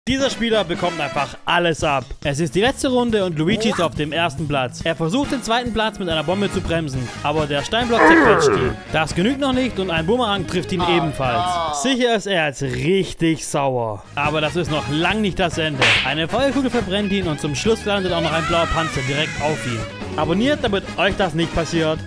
Dieser Spieler bekommt einfach alles ab. Es ist die letzte Runde und Luigi ist auf dem ersten Platz. Er versucht den zweiten Platz mit einer Bombe zu bremsen, aber der Steinblock zerquetscht ihn. Das genügt noch nicht und ein Bumerang trifft ihn ebenfalls. Sicher ist er jetzt richtig sauer. Aber das ist noch lang nicht das Ende. Eine Feuerkugel verbrennt ihn und zum Schluss landet auch noch ein blauer Panzer direkt auf ihn. Abonniert, damit euch das nicht passiert.